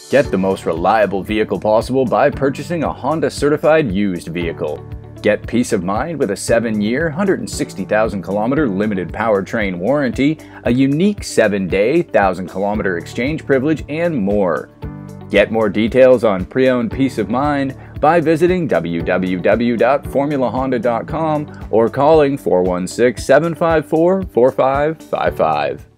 Get the most reliable vehicle possible by purchasing a Honda certified used vehicle. Get peace of mind with a 7-year, 160,000-kilometer limited powertrain warranty, a unique 7-day, 1,000-kilometer exchange privilege, and more. Get more details on pre-owned peace of mind by visiting www.formulahonda.com or calling 416-754-4555.